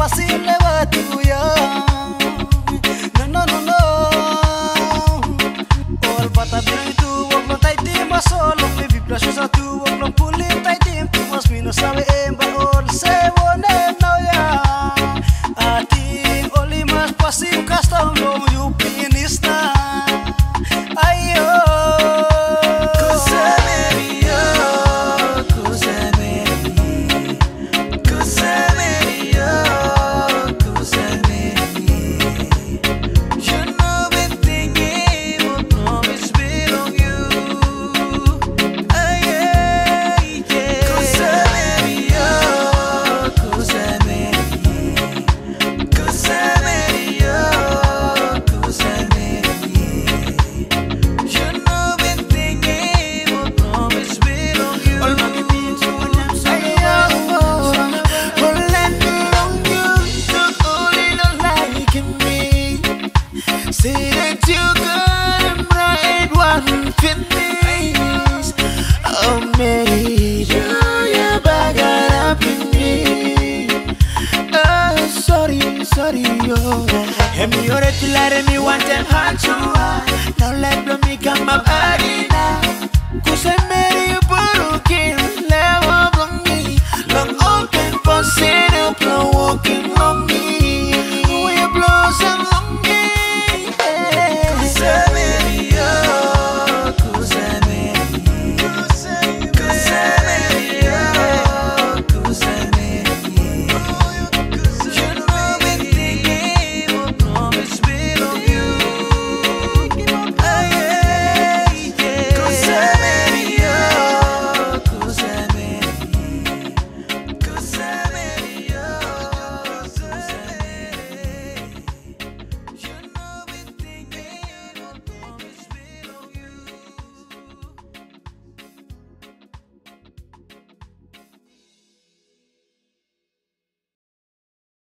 fácil le va tuya. No, no, no, no. All bata biri tu wag lo tay tim solo me vibration sa tu wag lo pulit tay tim tu mas mi no sabe emba all se wone no ya. Ati oli mas fácil custom lo you pinis na. Ayo. Me order to let me want them hard to now let me come up arena Kusai Meri you burukin